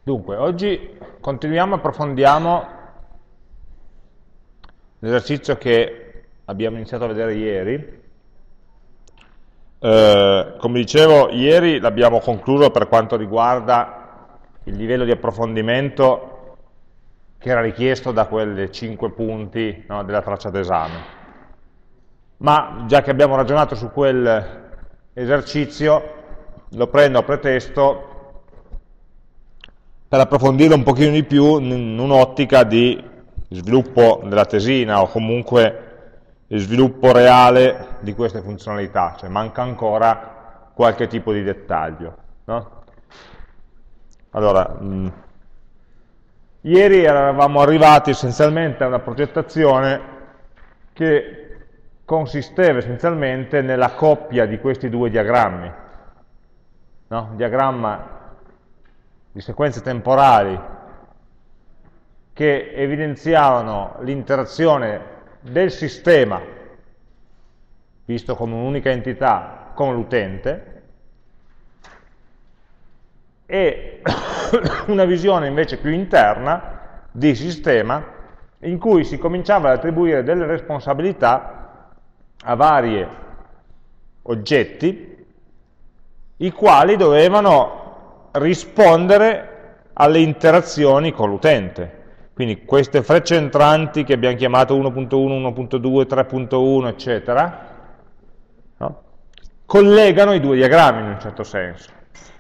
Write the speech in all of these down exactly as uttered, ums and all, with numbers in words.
Dunque, oggi continuiamo e approfondiamo l'esercizio che abbiamo iniziato a vedere ieri. Eh, come dicevo, ieri l'abbiamo concluso per quanto riguarda il livello di approfondimento che era richiesto da quei cinque punti, no, della traccia d'esame. Ma già che abbiamo ragionato su quell'esercizio, lo prendo a pretesto per approfondirlo un pochino di più in un'ottica di sviluppo della tesina o comunque sviluppo reale di queste funzionalità, cioè manca ancora qualche tipo di dettaglio, no? Allora, mh, ieri eravamo arrivati essenzialmente a una progettazione che consisteva essenzialmente nella coppia di questi due diagrammi, no? Diagramma di sequenze temporali che evidenziavano l'interazione del sistema, visto come un'unica entità, con l'utente, e una visione invece più interna di sistema, in cui si cominciava ad attribuire delle responsabilità a vari oggetti, i quali dovevano rispondere alle interazioni con l'utente. Quindi queste frecce entranti che abbiamo chiamato uno punto uno, uno punto due, tre punto uno, eccetera, no? Collegano i due diagrammi in un certo senso.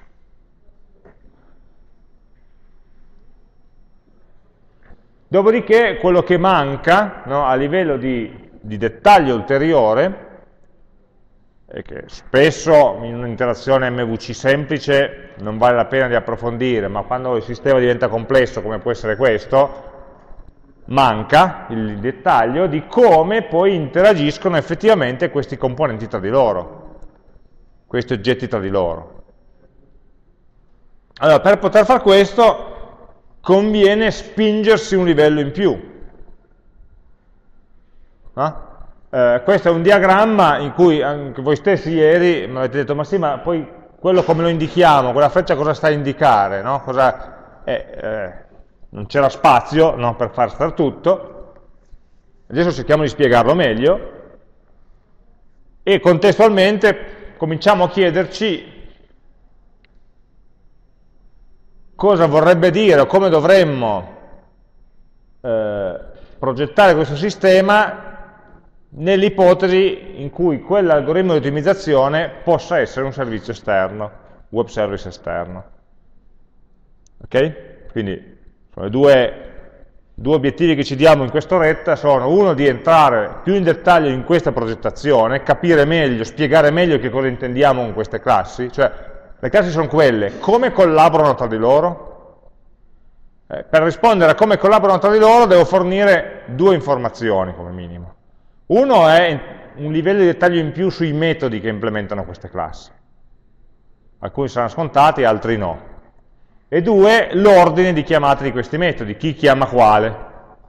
Dopodiché quello che manca, no, a livello di, di dettaglio ulteriore, e che spesso in un'interazione M V C semplice non vale la pena di approfondire, ma quando il sistema diventa complesso, come può essere questo, manca il dettaglio di come poi interagiscono effettivamente questi componenti tra di loro, questi oggetti tra di loro. Allora, per poter fare questo conviene spingersi un livello in più. No? Eh, questo è un diagramma in cui anche voi stessi ieri mi avete detto, ma sì, ma poi quello come lo indichiamo, quella freccia cosa sta a indicare? No? Cosa, eh, eh, non c'era spazio, no, per far stare tutto, adesso cerchiamo di spiegarlo meglio, e contestualmente cominciamo a chiederci cosa vorrebbe dire o come dovremmo eh, progettare questo sistema nell'ipotesi in cui quell'algoritmo di ottimizzazione possa essere un servizio esterno, web service esterno. Ok? Quindi sono i due, due obiettivi che ci diamo in quest'oretta, sono uno di entrare più in dettaglio in questa progettazione, capire meglio, spiegare meglio che cosa intendiamo con queste classi, cioè le classi sono quelle, come collaborano tra di loro? Eh, per rispondere a come collaborano tra di loro devo fornire due informazioni come minimo. Uno è un livello di dettaglio in più sui metodi che implementano queste classi. Alcuni saranno scontati, altri no. E due, l'ordine di chiamata di questi metodi, chi chiama quale.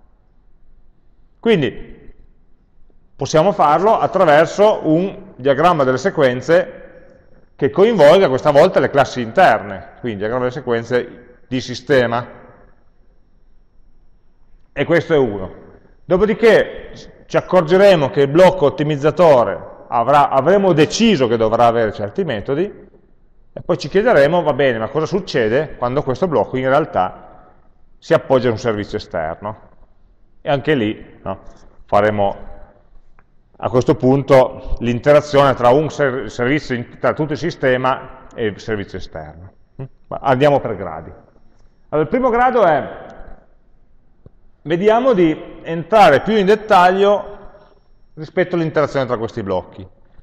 Quindi possiamo farlo attraverso un diagramma delle sequenze che coinvolga questa volta le classi interne, quindi diagramma delle sequenze di sistema. E questo è uno. Dopodiché ci accorgeremo che il blocco ottimizzatore avrà, avremo deciso che dovrà avere certi metodi, e poi ci chiederemo, va bene, ma cosa succede quando questo blocco in realtà si appoggia a un servizio esterno? E anche lì, no, faremo a questo punto l'interazione tra un ser servizio, tra tutto il sistema e il servizio esterno. Ma andiamo per gradi. Allora, il primo grado è, vediamo di entrare più in dettaglio rispetto all'interazione tra questi blocchi.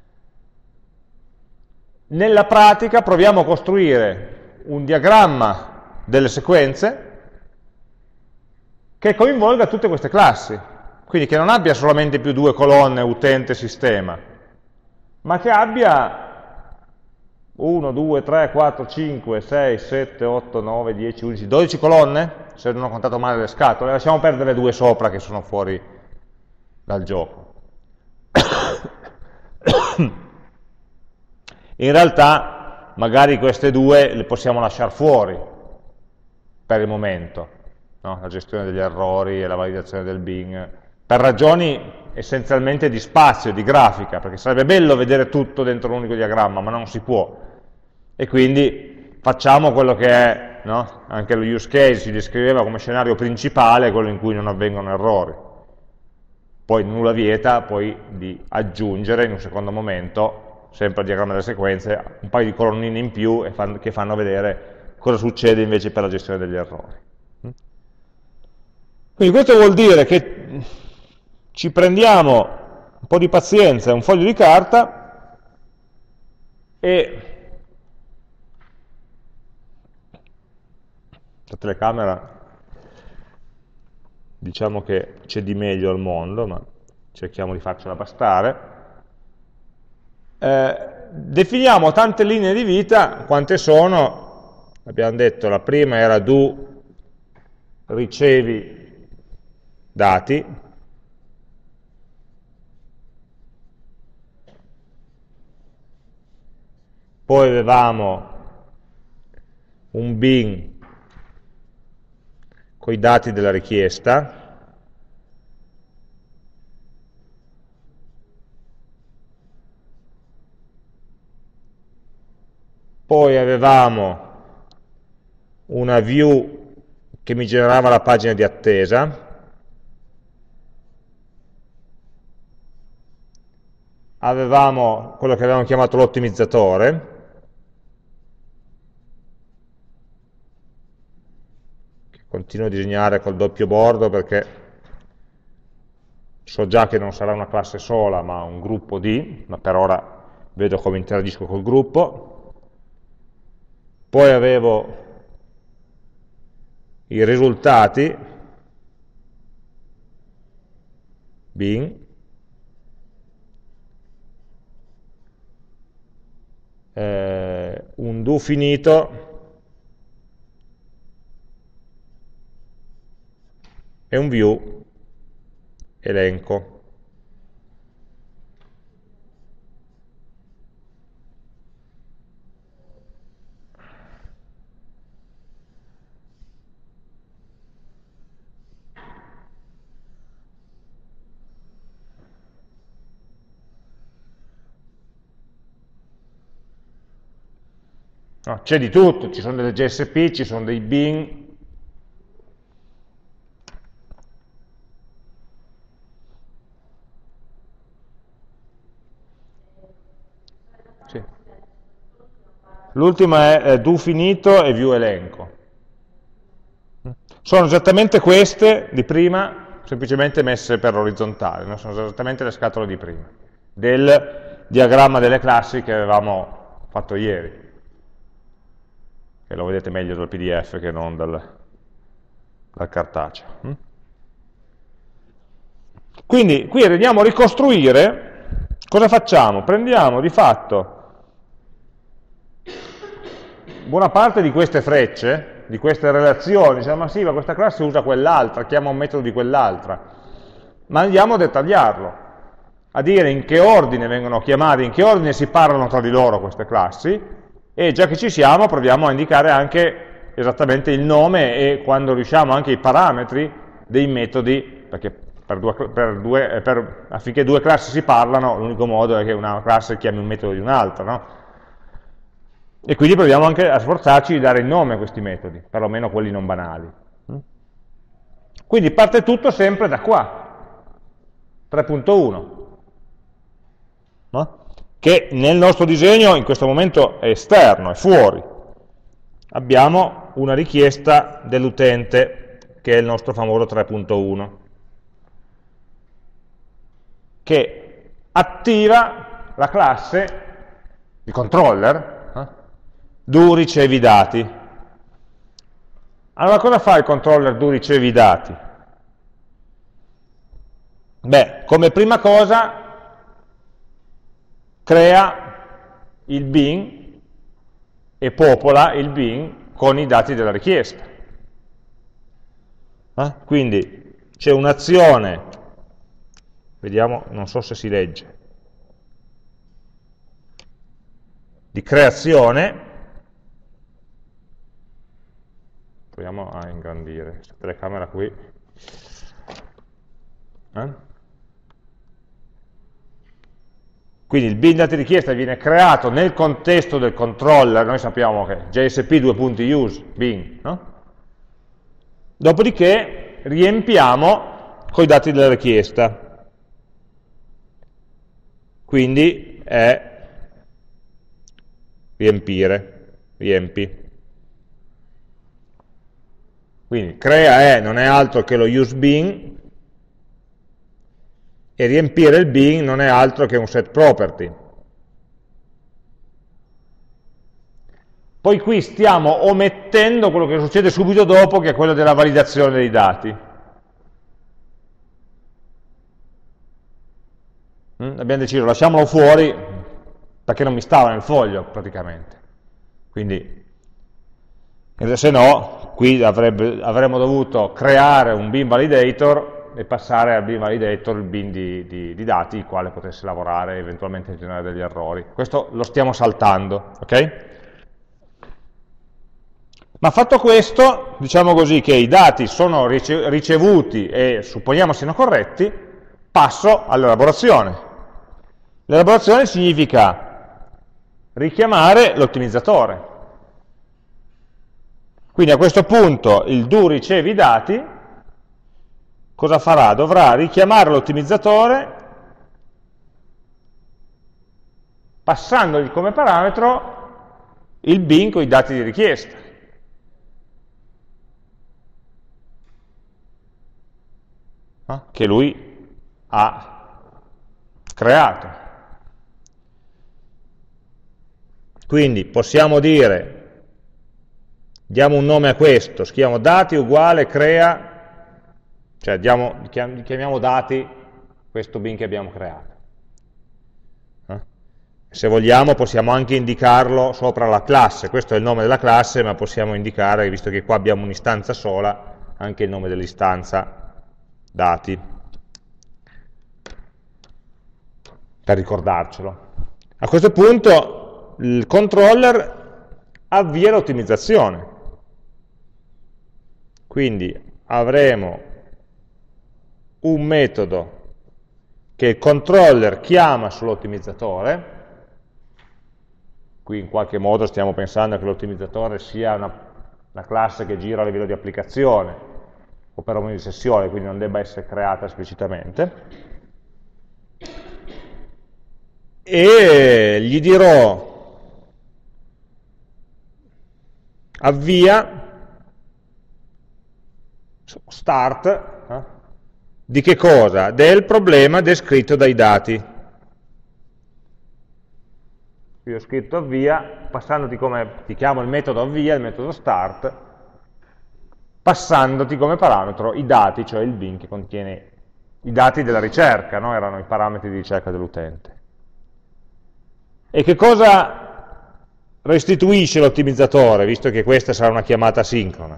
Nella pratica proviamo a costruire un diagramma delle sequenze che coinvolga tutte queste classi, quindi che non abbia solamente più due colonne utente-sistema, ma che abbia uno, due, tre, quattro, cinque, sei, sette, otto, nove, dieci, undici, dodici colonne, se non ho contato male le scatole, lasciamo perdere due sopra che sono fuori dal gioco. In realtà magari queste due le possiamo lasciare fuori, per il momento, no? La gestione degli errori e la validazione del bin, per ragioni essenzialmente di spazio, di grafica, perché sarebbe bello vedere tutto dentro un unico diagramma, ma non si può. E quindi facciamo quello che è, no? Anche lo use case si descriveva come scenario principale, quello in cui non avvengono errori. Poi nulla vieta poi di aggiungere in un secondo momento, sempre al diagramma delle sequenze, un paio di colonnine in più e fan, che fanno vedere cosa succede invece per la gestione degli errori. Quindi questo vuol dire che ci prendiamo un po' di pazienza e un foglio di carta e la telecamera diciamo che c'è di meglio al mondo, ma cerchiamo di farcela bastare. Eh, definiamo tante linee di vita, quante sono? Abbiamo detto la prima era do ricevi dati, poi avevamo un bin con i dati della richiesta, poi avevamo una view che mi generava la pagina di attesa, avevamo quello che avevamo chiamato l'ottimizzatore, continuo a disegnare col doppio bordo perché so già che non sarà una classe sola ma un gruppo di, ma per ora vedo come interagisco col gruppo. Poi avevo i risultati, bin, eh, un do finito e un view elenco. No, c'è di tutto, ci sono delle J S P, ci sono dei bin. Sì. L'ultima è eh, do finito e view elenco. Sono esattamente queste di prima, semplicemente messe per orizzontale, no? Sono esattamente le scatole di prima, del diagramma delle classi che avevamo fatto ieri, che lo vedete meglio dal P D F che non dal, dal cartaceo. Quindi qui andiamo a ricostruire, cosa facciamo? Prendiamo di fatto buona parte di queste frecce, di queste relazioni, diciamo, ma sì, ma questa classe usa quell'altra, chiama un metodo di quell'altra, ma andiamo a dettagliarlo, a dire in che ordine vengono chiamate, in che ordine si parlano tra di loro queste classi, e già che ci siamo proviamo a indicare anche esattamente il nome e quando riusciamo anche i parametri dei metodi, perché per due, per due, per, affinché due classi si parlano, l'unico modo è che una classe chiami un metodo di un'altra, no? E quindi proviamo anche a sforzarci di dare il nome a questi metodi, perlomeno quelli non banali. Quindi parte tutto sempre da qua, tre punto uno, no? Che nel nostro disegno in questo momento è esterno, è fuori. Abbiamo una richiesta dell'utente, che è il nostro famoso tre punto uno, che attiva la classe di controller, do ricevi dati. Allora cosa fa il controller do ricevi dati? Beh, come prima cosa crea il bin e popola il bin con i dati della richiesta. Eh? Quindi c'è un'azione, vediamo, non so se si legge, di creazione proviamo a ingrandire questa telecamera qui. Eh? Quindi il bin dati richiesta viene creato nel contesto del controller, noi sappiamo che J S P due.use bin, no? Dopodiché riempiamo con i dati della richiesta. Quindi è riempire, riempi. Quindi crea è non è altro che lo use bin e riempire il bin non è altro che un set property. Poi qui stiamo omettendo quello che succede subito dopo, che è quello della validazione dei dati. Mm? Abbiamo deciso, lasciamolo fuori, perché non mi stava nel foglio, praticamente. Quindi, se no, qui avrebbe, avremmo dovuto creare un bin validator e passare al bin validator il bin di, di, di dati, il quale potesse lavorare e eventualmente generare degli errori. Questo lo stiamo saltando, ok? Ma fatto questo, diciamo così che i dati sono ricevuti e supponiamo siano corretti, passo all'elaborazione. L'elaborazione significa richiamare l'ottimizzatore. Quindi a questo punto il do ricevi i dati, cosa farà? Dovrà richiamare l'ottimizzatore passandogli come parametro il bin con i dati di richiesta. Che lui ha creato. Quindi possiamo dire, diamo un nome a questo, scriviamo dati uguale crea, cioè diamo, chiamiamo dati questo bin che abbiamo creato. Eh? Se vogliamo possiamo anche indicarlo sopra la classe, questo è il nome della classe, ma possiamo indicare, visto che qua abbiamo un'istanza sola, anche il nome dell'istanza dati, per ricordarcelo. A questo punto il controller avvia l'ottimizzazione. Quindi avremo un metodo che il controller chiama sull'ottimizzatore. Qui in qualche modo stiamo pensando che l'ottimizzatore sia una, una classe che gira a livello di applicazione, o perlomeno di sessione, quindi non debba essere creata esplicitamente, e gli dirò avvia start eh, di che cosa? Del problema descritto dai dati. Qui ho scritto avvia, passandoti come, ti chiamo il metodo avvia, il metodo start, passandoti come parametro i dati, cioè il bin che contiene i dati della ricerca, no? Erano i parametri di ricerca dell'utente. E che cosa restituisce l'ottimizzatore, visto che questa sarà una chiamata sincrona?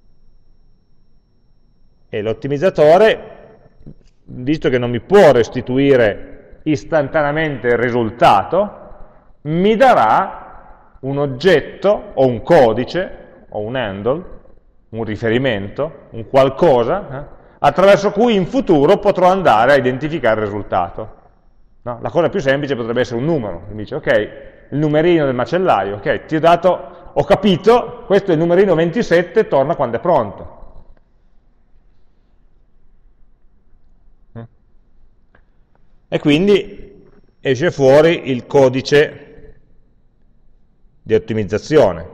E l'ottimizzatore, visto che non mi può restituire istantaneamente il risultato, mi darà un oggetto o un codice o un handle, un riferimento, un qualcosa, eh, attraverso cui in futuro potrò andare a identificare il risultato. No? La cosa più semplice potrebbe essere un numero, mi dice, ok, il numerino del macellaio, ok, ti ho dato, ho capito, questo è il numerino ventisette, torna quando è pronto. E quindi esce fuori il codice di ottimizzazione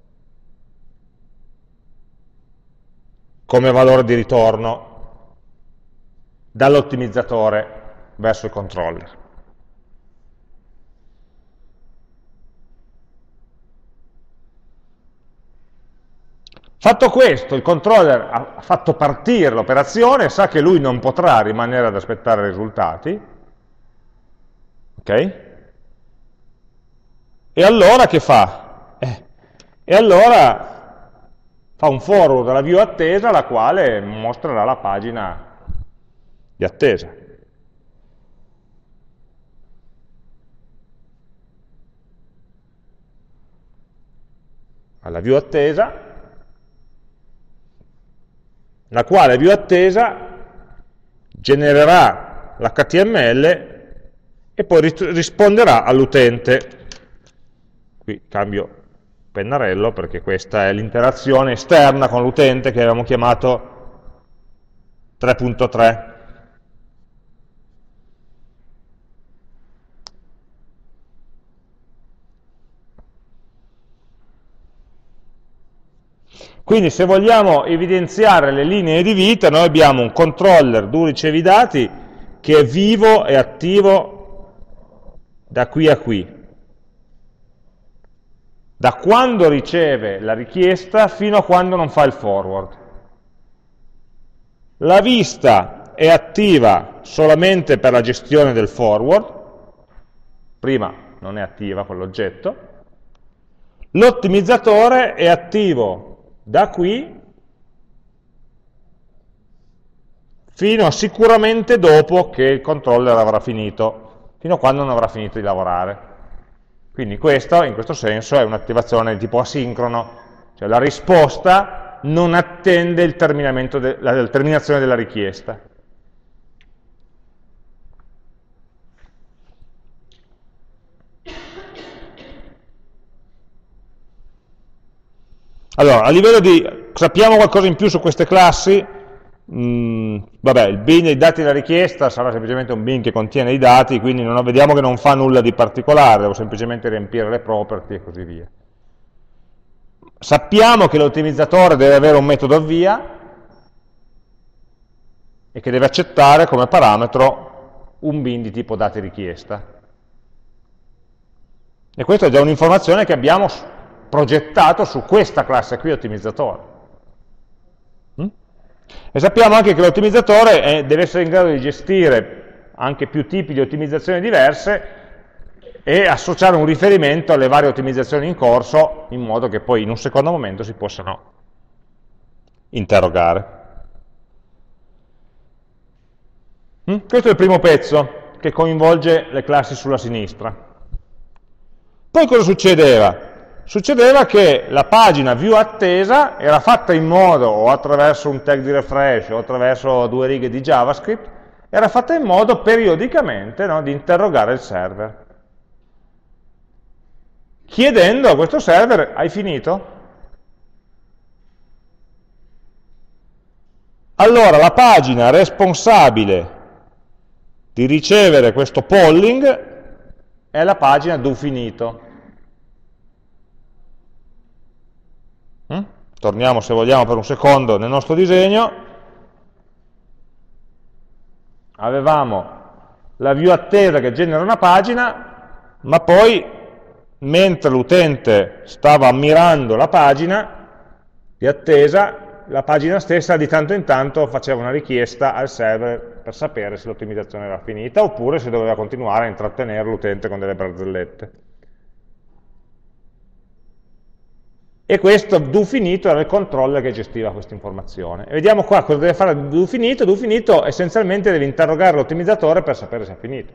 come valore di ritorno dall'ottimizzatore verso il controller. Fatto questo, il controller ha fatto partire l'operazione, sa che lui non potrà rimanere ad aspettare i risultati, ok? E allora che fa? Eh, e allora fa un forward dalla view attesa, la quale mostrerà la pagina di attesa. Alla view attesa la quale view attesa genererà l'H T M L e poi risponderà all'utente. Qui cambio pennarello perché questa è l'interazione esterna con l'utente che avevamo chiamato tre punto tre. Quindi se vogliamo evidenziare le linee di vita, noi abbiamo un controller do ricevi dati che è vivo e attivo da qui a qui, da quando riceve la richiesta fino a quando non fa il forward. La vista è attiva solamente per la gestione del forward, prima non è attiva quell'oggetto, l'ottimizzatore è attivo da qui fino a sicuramente dopo che il controller avrà finito, fino a quando non avrà finito di lavorare. Quindi questo, in questo senso, è un'attivazione di tipo asincrono, cioè la risposta non attende il terminamento de la, la terminazione della richiesta. Allora, a livello di, sappiamo qualcosa in più su queste classi? Mm, vabbè, il bin dei dati della richiesta sarà semplicemente un bin che contiene i dati, quindi non, vediamo che non fa nulla di particolare, devo semplicemente riempire le property e così via. Sappiamo che l'ottimizzatore deve avere un metodo avvia e che deve accettare come parametro un bin di tipo dati richiesta. E questa è già un'informazione che abbiamo progettato su questa classe qui, ottimizzatore. Mm? E sappiamo anche che l'ottimizzatore è, deve essere in grado di gestire anche più tipi di ottimizzazioni diverse e associare un riferimento alle varie ottimizzazioni in corso, in modo che poi in un secondo momento si possano interrogare. Mm? Questo è il primo pezzo, che coinvolge le classi sulla sinistra. Poi cosa succedeva? Succedeva che la pagina view attesa era fatta in modo, o attraverso un tag di refresh, o attraverso due righe di JavaScript, era fatta in modo periodicamente, no, di interrogare il server, chiedendo a questo server: hai finito? Allora la pagina responsabile di ricevere questo polling è la pagina do finito. Mm? Torniamo, se vogliamo, per un secondo nel nostro disegno. Avevamo la view attesa che genera una pagina, ma poi, mentre l'utente stava ammirando la pagina di attesa, la pagina stessa di tanto in tanto faceva una richiesta al server per sapere se l'ottimizzazione era finita, oppure se doveva continuare a intrattenere l'utente con delle barzellette. E questo do finito era il controller che gestiva questa informazione. E vediamo qua cosa deve fare do finito. Do finito essenzialmente deve interrogare l'ottimizzatore per sapere se è finito.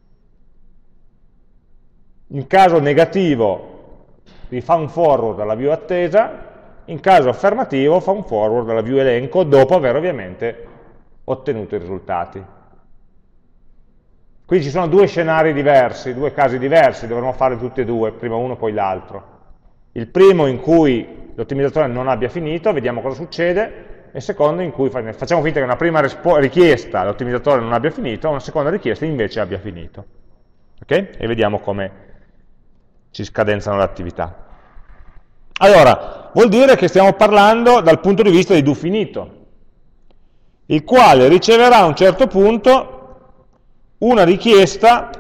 In caso negativo gli fa un forward alla view attesa, in caso affermativo fa un forward alla view elenco dopo aver ovviamente ottenuto i risultati. Quindi ci sono due scenari diversi, due casi diversi, dovremmo fare tutti e due, prima uno poi l'altro. Il primo in cui l'ottimizzatore non abbia finito, vediamo cosa succede, e il secondo in cui facciamo finta che una prima richiesta l'ottimizzatore non abbia finito, una seconda richiesta invece abbia finito. Ok? E vediamo come si scadenzano le attività. Allora, vuol dire che stiamo parlando dal punto di vista di do finito, il quale riceverà a un certo punto una richiesta.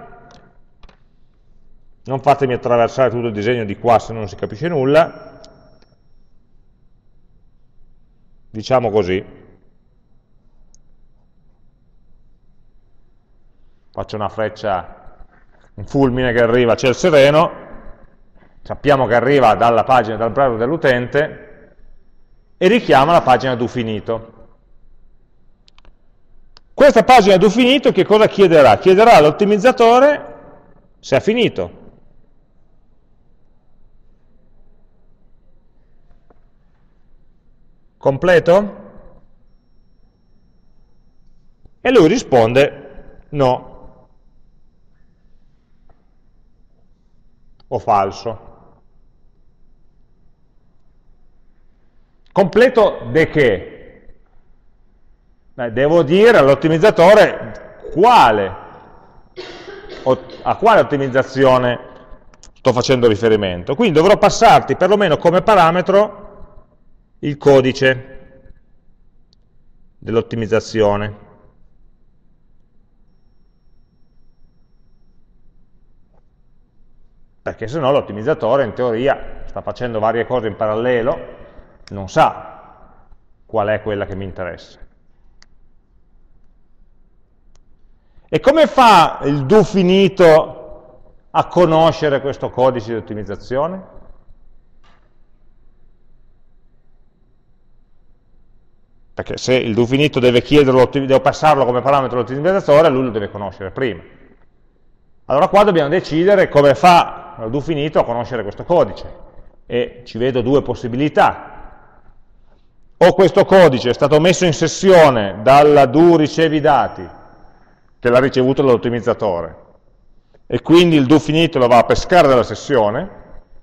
Non fatemi attraversare tutto il disegno di qua se non si capisce nulla. Diciamo così. Faccio una freccia, un fulmine che arriva a ciel sereno. Sappiamo che arriva dalla pagina, dal browser dell'utente, e richiama la pagina do finito. Questa pagina do finito che cosa chiederà? Chiederà all'ottimizzatore se ha finito. Completo? E lui risponde no, o falso. Completo de che? Beh, devo dire all'ottimizzatore quale, a quale ottimizzazione sto facendo riferimento. Quindi dovrò passarti perlomeno come parametro il codice dell'ottimizzazione. Perché se no l'ottimizzatore in teoria sta facendo varie cose in parallelo, non sa qual è quella che mi interessa. E come fa il do finito a conoscere questo codice di ottimizzazione? Perché se il do finito deve chiederlo, devo passarlo come parametro all'ottimizzatore, lui lo deve conoscere prima. Allora qua dobbiamo decidere come fa il do finito a conoscere questo codice. E ci vedo due possibilità. O questo codice è stato messo in sessione dalla do ricevi dati, che l'ha ricevuto dall'ottimizzatore, e quindi il do finito lo va a pescare dalla sessione,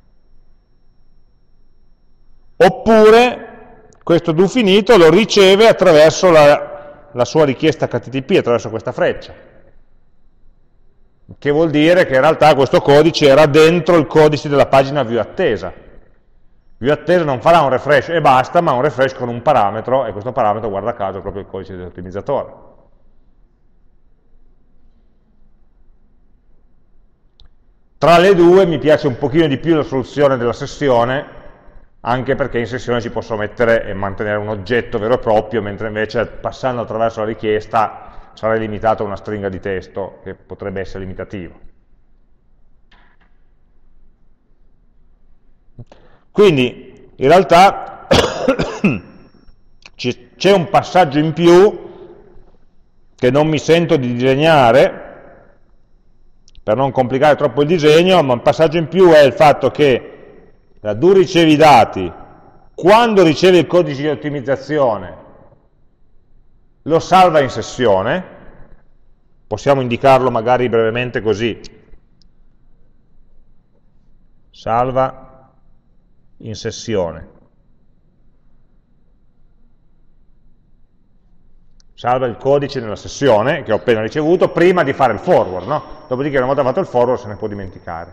oppure questo do finito lo riceve attraverso la, la sua richiesta H T T P, attraverso questa freccia, che vuol dire che in realtà questo codice era dentro il codice della pagina viewAttesa. ViewAttesa non farà un refresh e basta, ma un refresh con un parametro, e questo parametro, guarda caso, è proprio il codice dell'ottimizzatore. Tra le due mi piace un pochino di più la soluzione della sessione, anche perché in sessione ci posso mettere e mantenere un oggetto vero e proprio, mentre invece passando attraverso la richiesta sarei limitato a una stringa di testo, che potrebbe essere limitativo. Quindi, in realtà, c'è un passaggio in più che non mi sento di disegnare, per non complicare troppo il disegno, ma un passaggio in più è il fatto che la do ricevi dati, quando riceve il codice di ottimizzazione, lo salva in sessione, possiamo indicarlo magari brevemente così, salva in sessione, salva il codice nella sessione che ho appena ricevuto prima di fare il forward, no? Dopodiché una volta fatto il forward se ne può dimenticare.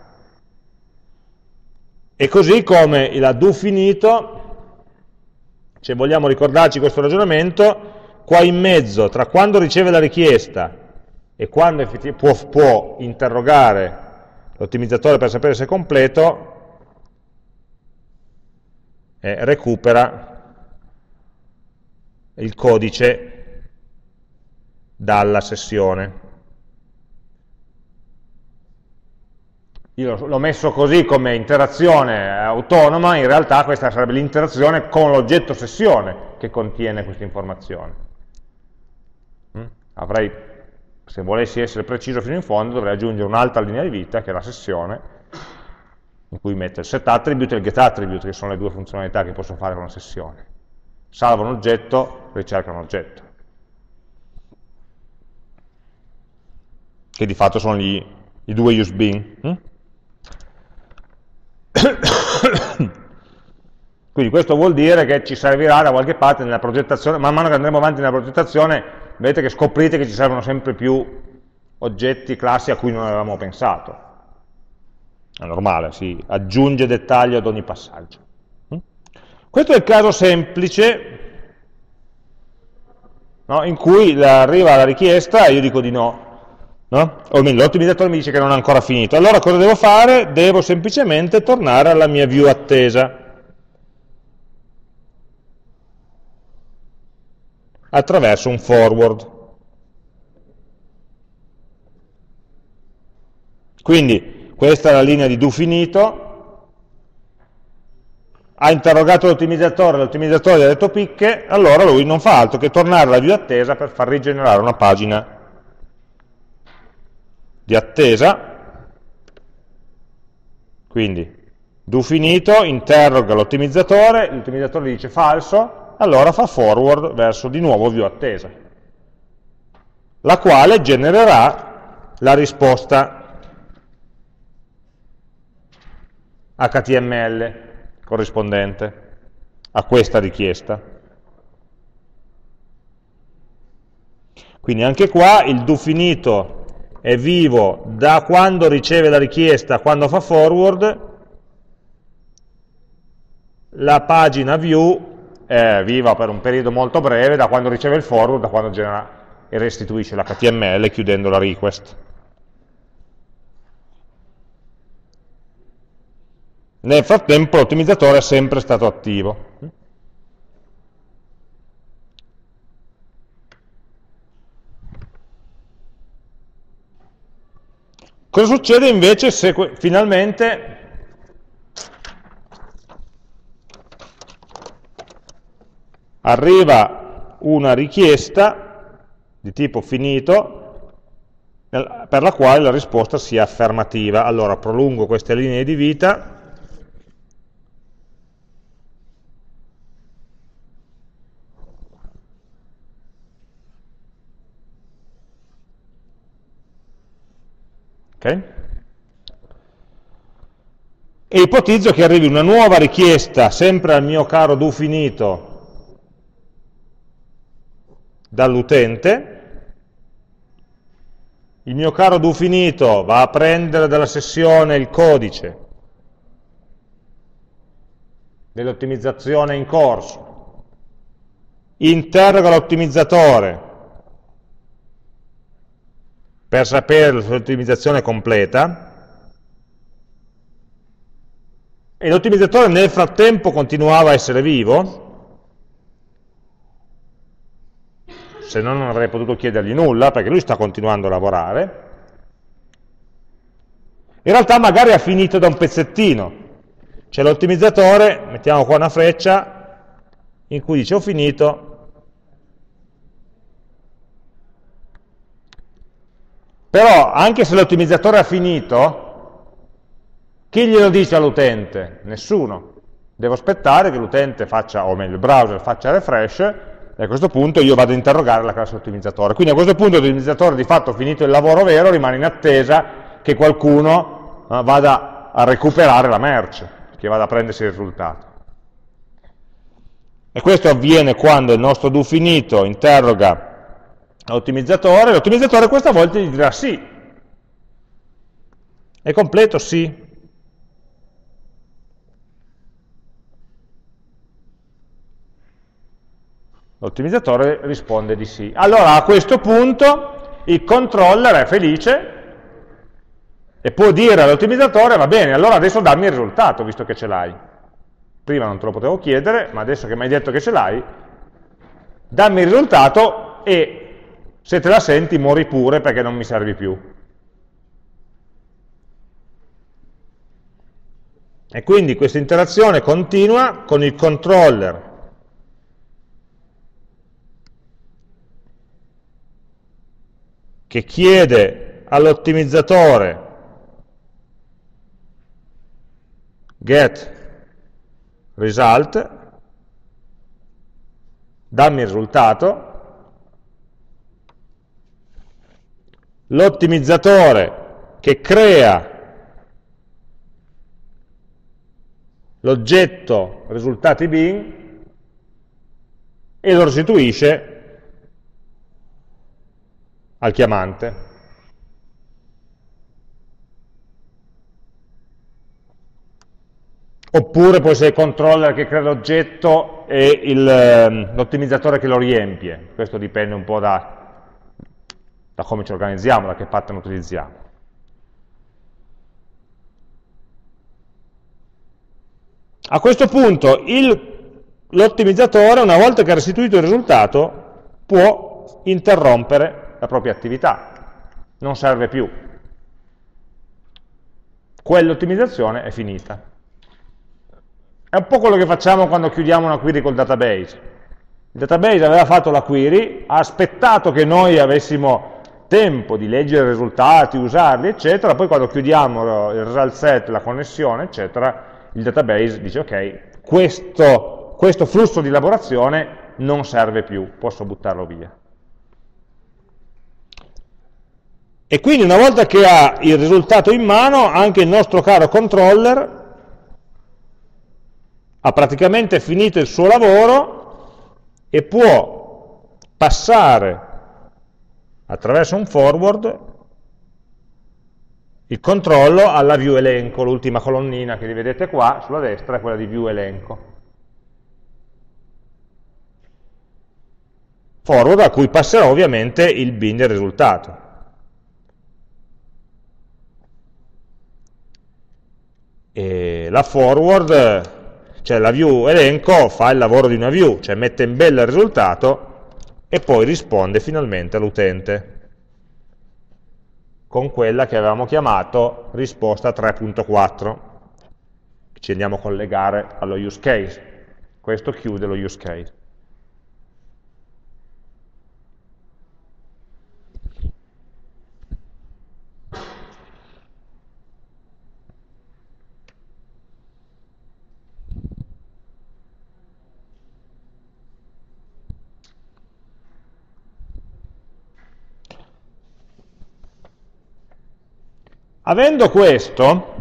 E così come la do finito, se vogliamo ricordarci questo ragionamento, qua in mezzo tra quando riceve la richiesta e quando può, può interrogare l'ottimizzatore per sapere se è completo, Eh, recupera il codice dalla sessione. Io l'ho messo così come interazione autonoma, in realtà questa sarebbe l'interazione con l'oggetto sessione che contiene questa informazione. Mm? Avrei, se volessi essere preciso fino in fondo, dovrei aggiungere un'altra linea di vita, che è la sessione, in cui metto il setAttribute e il getAttribute, che sono le due funzionalità che posso fare con una sessione. Salva un oggetto, ricerca un oggetto. Che di fatto sono gli, i due useBean. Hm? Quindi questo vuol dire che ci servirà da qualche parte nella progettazione, man mano che andremo avanti nella progettazione, vedete che scoprite che ci servono sempre più oggetti, classi a cui non avevamo pensato. È normale, si aggiunge dettaglio ad ogni passaggio. Questo è il caso semplice, no, in cui arriva la richiesta e io dico di no, no? O almeno l'ottimizzatore mi dice che non è ancora finito. Allora cosa devo fare? Devo semplicemente tornare alla mia view attesa attraverso un forward. Quindi questa è la linea di do finito, ha interrogato l'ottimizzatore, l'ottimizzatore gli ha detto picche, allora lui non fa altro che tornare alla view attesa per far rigenerare una pagina di attesa. Quindi do finito, interroga l'ottimizzatore, l'ottimizzatore dice falso, allora fa forward verso di nuovo view attesa. la quale genererà la risposta H T M L corrispondente a questa richiesta. Quindi anche qua il do finito è vivo da quando riceve la richiesta a quando fa forward, la pagina view è viva per un periodo molto breve da quando riceve il forward, da quando genera e restituisce l'H T M L chiudendo la request. Nel frattempo l'ottimizzatore è sempre stato attivo. Cosa succede invece se finalmente arriva una richiesta di tipo finito per la quale la risposta sia affermativa? Allora prolungo queste linee di vita Okay. E ipotizzo che arrivi una nuova richiesta sempre al mio caro do finito dall'utente. Il mio caro do finito va a prendere dalla sessione il codice dell'ottimizzazione in corso, interroga l'ottimizzatore per sapere la sua ottimizzazione completa, e l'ottimizzatore nel frattempo continuava a essere vivo, se no non avrei potuto chiedergli nulla, perché lui sta continuando a lavorare. In realtà magari ha finito da un pezzettino, c'è l'ottimizzatore, mettiamo qua una freccia, in cui dice ho finito, però anche se l'ottimizzatore ha finito, chi glielo dice all'utente? Nessuno. Devo aspettare che l'utente faccia, o meglio il browser faccia refresh, e a questo punto io vado a interrogare la classe ottimizzatore. Quindi a questo punto l'ottimizzatore di fatto finito il lavoro vero, rimane in attesa che qualcuno eh, vada a recuperare la merce, che vada a prendersi il risultato. E questo avviene quando il nostro do finito interroga l'ottimizzatore, l'ottimizzatore questa volta gli dirà sì. È completo? Sì. L'ottimizzatore risponde di sì. Allora a questo punto il controller è felice e può dire all'ottimizzatore va bene, allora adesso dammi il risultato, visto che ce l'hai. Prima non te lo potevo chiedere, ma adesso che mi hai detto che ce l'hai, dammi il risultato e se te la senti muori pure perché non mi servi più. E quindi questa interazione continua con il controller che chiede all'ottimizzatore get result, dammi il risultato. L'ottimizzatore che crea l'oggetto risultati bin e lo restituisce al chiamante. Oppure può essere il controller che crea l'oggetto e l'ottimizzatore che lo riempie. Questo dipende un po' da da come ci organizziamo, da che pattern utilizziamo. A questo punto l'ottimizzatore, una volta che ha restituito il risultato, può interrompere la propria attività, non serve più. Quell'ottimizzazione è finita. È un po' quello che facciamo quando chiudiamo una query col database. Il database aveva fatto la query, ha aspettato che noi avessimo tempo di leggere i risultati, usarli, eccetera, poi quando chiudiamo il result set, la connessione, eccetera, il database dice ok, questo, questo flusso di elaborazione non serve più, posso buttarlo via. E quindi una volta che ha il risultato in mano, anche il nostro caro controller ha praticamente finito il suo lavoro e può passare attraverso un forward il controllo alla view elenco. L'ultima colonnina che vedete qua sulla destra è quella di view elenco. Forward a cui passerà ovviamente il bin del risultato. E la forward, cioè la view elenco, fa il lavoro di una view, cioè mette in bella il risultato e poi risponde finalmente all'utente con quella che avevamo chiamato risposta tre punto quattro, che ci andiamo a collegare allo use case. Questo chiude lo use case. Avendo questo,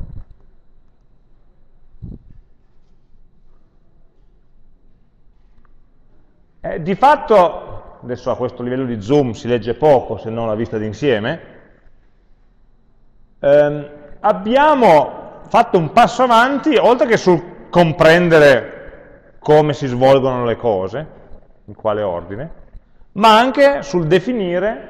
eh, di fatto, adesso a questo livello di zoom si legge poco se non la vista d'insieme, ehm, abbiamo fatto un passo avanti, oltre che sul comprendere come si svolgono le cose, in quale ordine, ma anche sul definire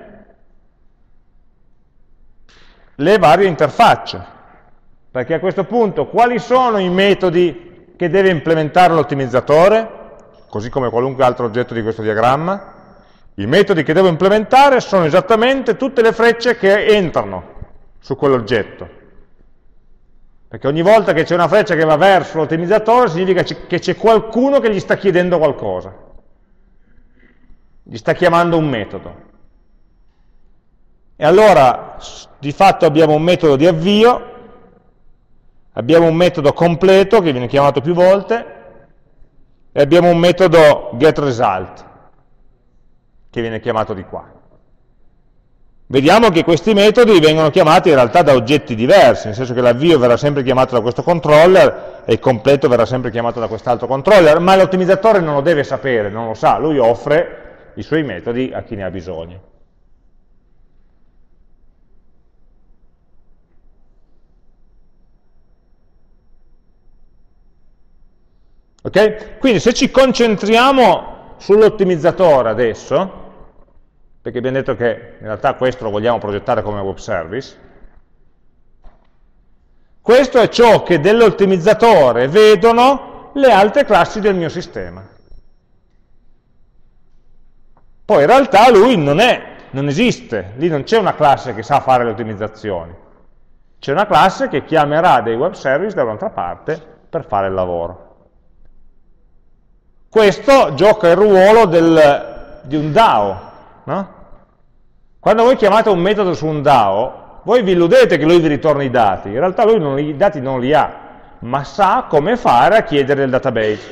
le varie interfacce, perché a questo punto quali sono i metodi che deve implementare l'ottimizzatore, così come qualunque altro oggetto di questo diagramma? I metodi che devo implementare sono esattamente tutte le frecce che entrano su quell'oggetto, perché ogni volta che c'è una freccia che va verso l'ottimizzatore significa che c'è qualcuno che gli sta chiedendo qualcosa, gli sta chiamando un metodo. E allora, di fatto abbiamo un metodo di avvio, abbiamo un metodo completo, che viene chiamato più volte, e abbiamo un metodo getResult, che viene chiamato di qua. Vediamo che questi metodi vengono chiamati in realtà da oggetti diversi, nel senso che l'avvio verrà sempre chiamato da questo controller, e il completo verrà sempre chiamato da quest'altro controller, ma l'ottimizzatore non lo deve sapere, non lo sa, lui offre i suoi metodi a chi ne ha bisogno. Okay? Quindi se ci concentriamo sull'ottimizzatore adesso, perché abbiamo detto che in realtà questo lo vogliamo progettare come web service, questo è ciò che dell'ottimizzatore vedono le altre classi del mio sistema. Poi in realtà lui non è, non esiste, lì non c'è una classe che sa fare le ottimizzazioni, c'è una classe che chiamerà dei web service da un'altra parte per fare il lavoro. Questo gioca il ruolo del, di un D A O, no? Quando voi chiamate un metodo su un D A O, voi vi illudete che lui vi ritorni i dati, in realtà lui non, i dati non li ha, ma sa come fare a chiedere il database.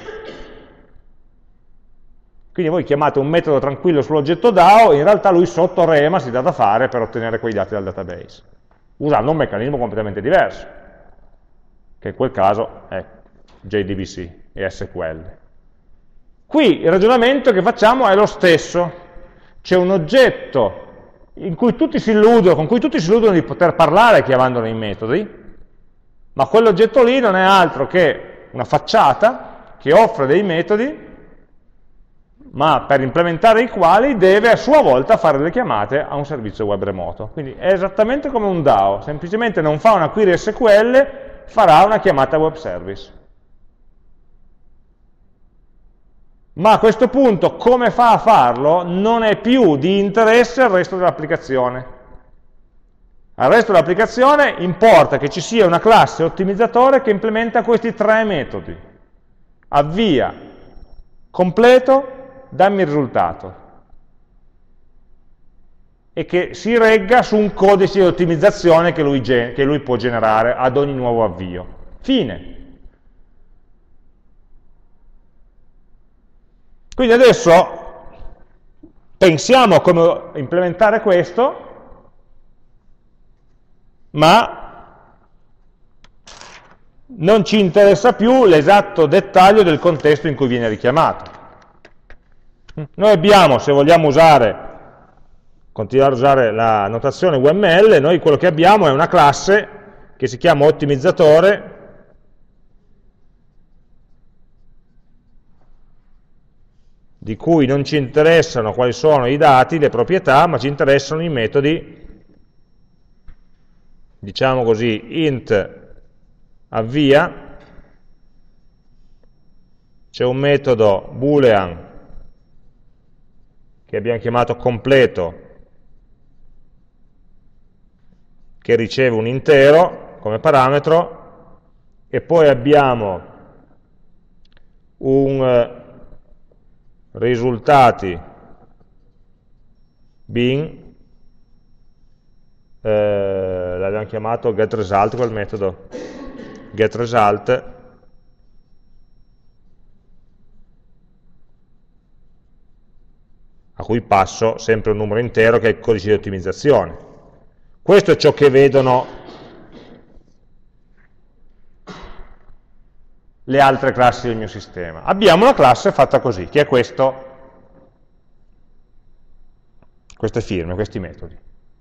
Quindi voi chiamate un metodo tranquillo sull'oggetto D A O, in realtà lui sotto rema si dà da fare per ottenere quei dati dal database, usando un meccanismo completamente diverso, che in quel caso è J D B C e S Q L. Qui il ragionamento che facciamo è lo stesso, c'è un oggetto in cui tutti si illudono, con cui tutti si illudono di poter parlare chiamandolo i metodi, ma quell'oggetto lì non è altro che una facciata che offre dei metodi, ma per implementare i quali deve a sua volta fare le chiamate a un servizio web remoto. Quindi è esattamente come un D A O, semplicemente non fa una query S Q L, farà una chiamata web service. Ma a questo punto come fa a farlo non è più di interesse al resto dell'applicazione. Al resto dell'applicazione importa che ci sia una classe ottimizzatore che implementa questi tre metodi: avvia, completo, dammi il risultato, e che si regga su un codice di ottimizzazione che lui, che lui può generare ad ogni nuovo avvio. Fine. Quindi adesso pensiamo a come implementare questo ma non ci interessa più l'esatto dettaglio del contesto in cui viene richiamato. Noi abbiamo, se vogliamo usare, continuare a usare la notazione U M L, noi quello che abbiamo è una classe che si chiama ottimizzatore, di cui non ci interessano quali sono i dati, le proprietà, ma ci interessano i metodi, diciamo così, int avvia, c'è un metodo boolean che abbiamo chiamato completo, che riceve un intero come parametro, e poi abbiamo un risultati bin, eh, l'abbiamo chiamato getResult quel metodo, getResult, a cui passo sempre un numero intero che è il codice di ottimizzazione. Questo è ciò che vedono le altre classi del mio sistema. Abbiamo una classe fatta così, che è questo, queste firme, questi metodi.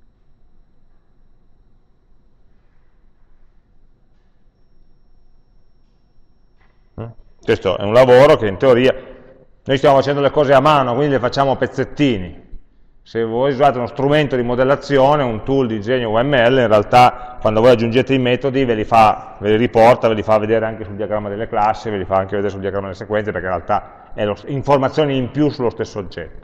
Questo è un lavoro che in teoria, noi stiamo facendo le cose a mano, quindi le facciamo a pezzettini. Se voi usate uno strumento di modellazione, un tool di disegno U M L, in realtà quando voi aggiungete i metodi ve li, fa, ve li riporta, ve li fa vedere anche sul diagramma delle classi, ve li fa anche vedere sul diagramma delle sequenze, perché in realtà è lo, informazioni in più sullo stesso oggetto.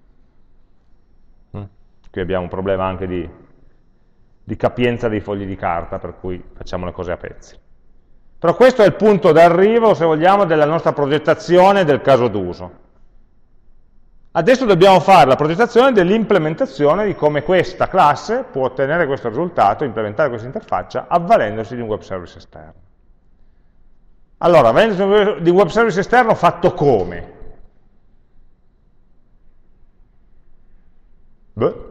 Qui abbiamo un problema anche di, di capienza dei fogli di carta, per cui facciamo le cose a pezzi. Però questo è il punto d'arrivo, se vogliamo, della nostra progettazione del caso d'uso. Adesso dobbiamo fare la progettazione dell'implementazione di come questa classe può ottenere questo risultato, implementare questa interfaccia, avvalendosi di un web service esterno. Allora, avvalendosi di un web service esterno fatto come? Beh.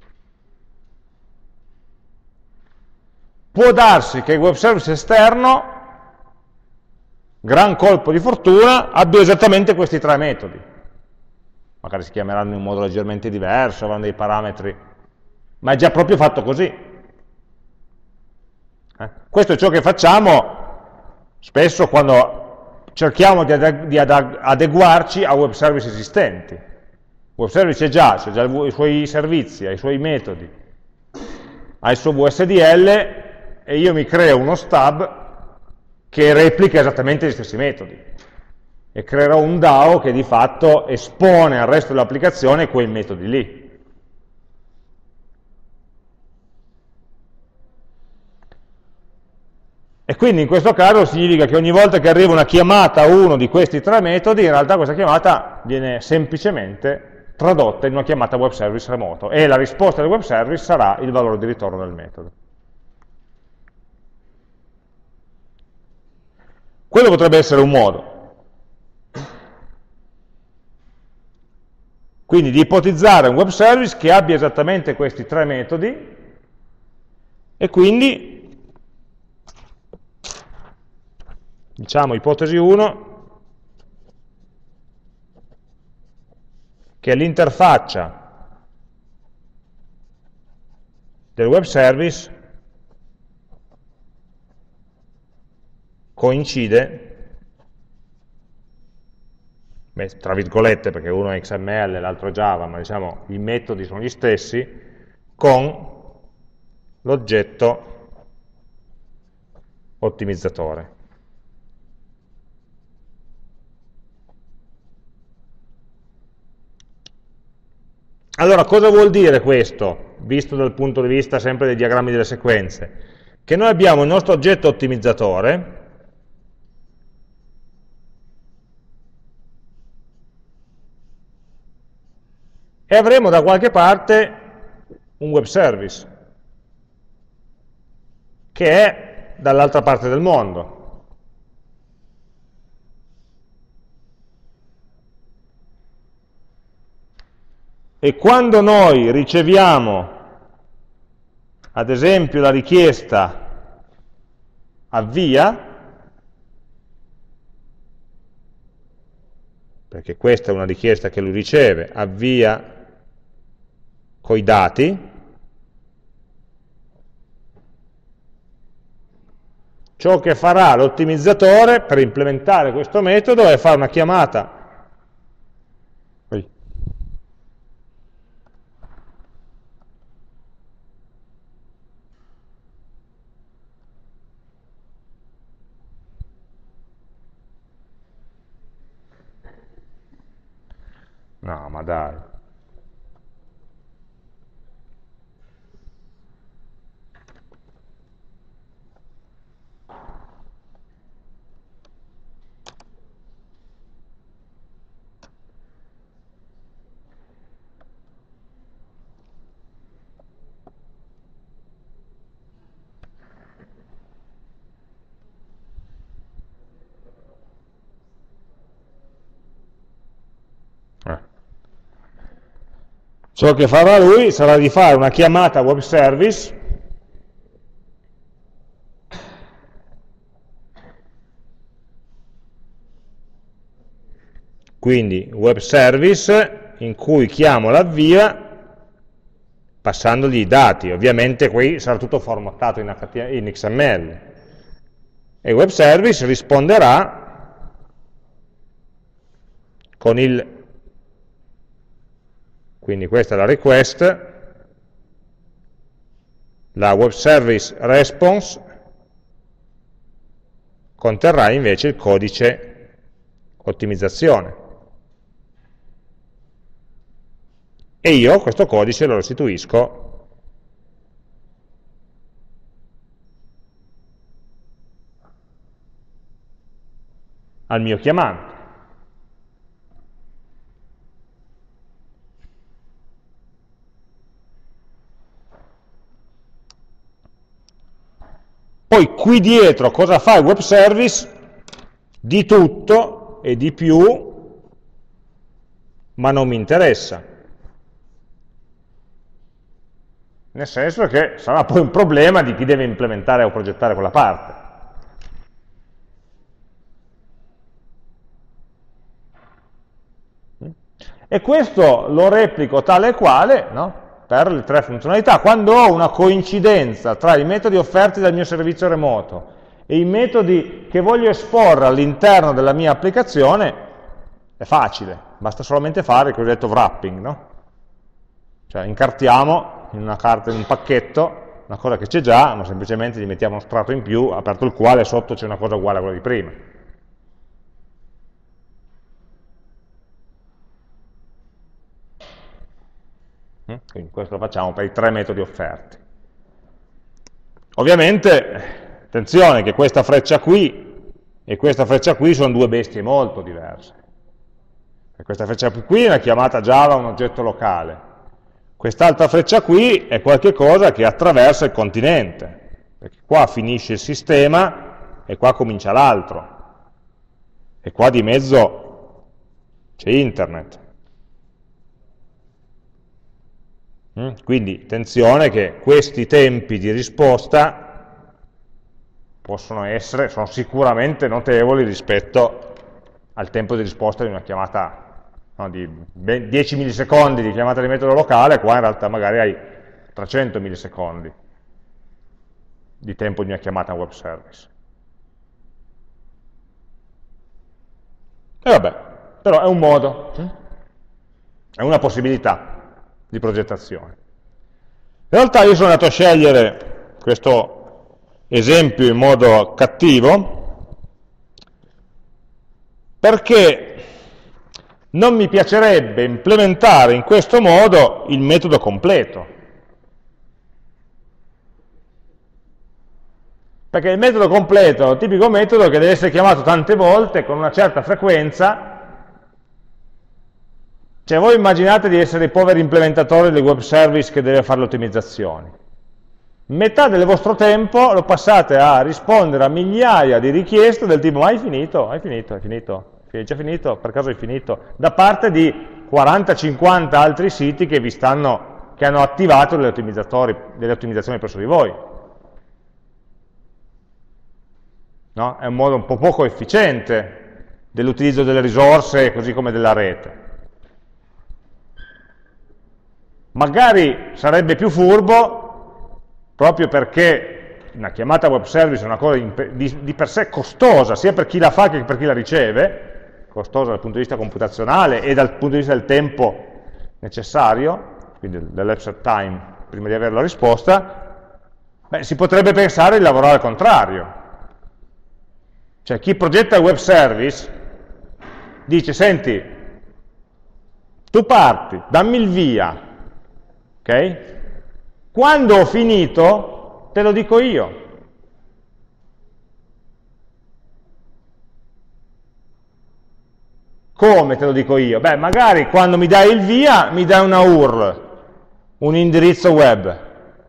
Può darsi che il web service esterno, gran colpo di fortuna, abbia esattamente questi tre metodi. Magari si chiameranno in un modo leggermente diverso, avranno dei parametri, ma è già proprio fatto così. Eh? Questo è ciò che facciamo spesso quando cerchiamo di, adeg di adeg adeguarci a web service esistenti. Il web service è già, c'è già i suoi servizi, ha i suoi metodi, ha il suo V S D L, e io mi creo uno stub che replica esattamente gli stessi metodi. E creerò un D A O che di fatto espone al resto dell'applicazione quei metodi lì. E quindi in questo caso significa che ogni volta che arriva una chiamata a uno di questi tre metodi, in realtà questa chiamata viene semplicemente tradotta in una chiamata web service remoto, e la risposta del web service sarà il valore di ritorno del metodo. Quello potrebbe essere un modo. Quindi di ipotizzare un web service che abbia esattamente questi tre metodi, e quindi, diciamo ipotesi uno, che l'interfaccia del web service coincide, beh, tra virgolette, perché uno è X M L e l'altro è Java, ma diciamo i metodi sono gli stessi, con l'oggetto ottimizzatore. Allora, cosa vuol dire questo, visto dal punto di vista sempre dei diagrammi delle sequenze? Che noi abbiamo il nostro oggetto ottimizzatore, e avremo da qualche parte un web service, che è dall'altra parte del mondo. E quando noi riceviamo ad esempio la richiesta avvia, perché questa è una richiesta che lui riceve, avvia coi dati, ciò che farà l'ottimizzatore per implementare questo metodo è fare una chiamata. No, ma dai. Ciò che farà lui sarà di fare una chiamata web service quindi web service in cui chiamo l'avvia passandogli i dati. Ovviamente qui sarà tutto formattato in, H T M L, in X M L e il web service risponderà con il, quindi questa è la request, la web service response conterrà invece il codice ottimizzazione e io questo codice lo restituisco al mio chiamante. Poi qui dietro cosa fa il web service? Di tutto e di più, ma non mi interessa. Nel senso che sarà poi un problema di chi deve implementare o progettare quella parte. E questo lo replico tale e quale, no? Per le tre funzionalità. Quando ho una coincidenza tra i metodi offerti dal mio servizio remoto e i metodi che voglio esporre all'interno della mia applicazione, è facile, basta solamente fare il cosiddetto wrapping, no? Cioè incartiamo in una carta, in un pacchetto, una cosa che c'è già, ma semplicemente gli mettiamo uno strato in più, aperto il quale sotto c'è una cosa uguale a quella di prima. Quindi questo lo facciamo per i tre metodi offerti. Ovviamente, attenzione che questa freccia qui e questa freccia qui sono due bestie molto diverse. E questa freccia qui è una chiamata Java a un oggetto locale. Quest'altra freccia qui è qualcosa che attraversa il continente, perché qua finisce il sistema e qua comincia l'altro. E qua di mezzo c'è internet. Quindi attenzione che questi tempi di risposta possono essere, sono sicuramente notevoli rispetto al tempo di risposta di una chiamata, no, di dieci millisecondi di chiamata di metodo locale, qua in realtà magari hai trecento millisecondi di tempo di una chiamata web service. E vabbè, però è un modo, è una possibilità di progettazione. In realtà io sono andato a scegliere questo esempio in modo cattivo perché non mi piacerebbe implementare in questo modo il metodo completo. Perché il metodo completo è un tipico metodo che deve essere chiamato tante volte con una certa frequenza. Cioè voi immaginate di essere i poveri implementatori del web service che deve fare le ottimizzazioni. Metà del vostro tempo lo passate a rispondere a migliaia di richieste del tipo ma hai finito? Hai finito? Hai finito? Hai già finito? Per caso hai finito? Da parte di quaranta cinquanta altri siti che vi stanno che hanno attivato delle, delle ottimizzazioni presso di voi. No? È un modo un po' poco efficiente dell'utilizzo delle risorse così come della rete. Magari sarebbe più furbo proprio perché una chiamata web service è una cosa di, di per sé costosa, sia per chi la fa che per chi la riceve, costosa dal punto di vista computazionale e dal punto di vista del tempo necessario, quindi dell'elapsed time prima di avere la risposta. Beh, si potrebbe pensare di lavorare al contrario. Cioè chi progetta il web service dice, senti, tu parti, dammi il via, ok? Quando ho finito te lo dico io. Come te lo dico io? Beh, magari quando mi dai il via mi dai una U R L, un indirizzo web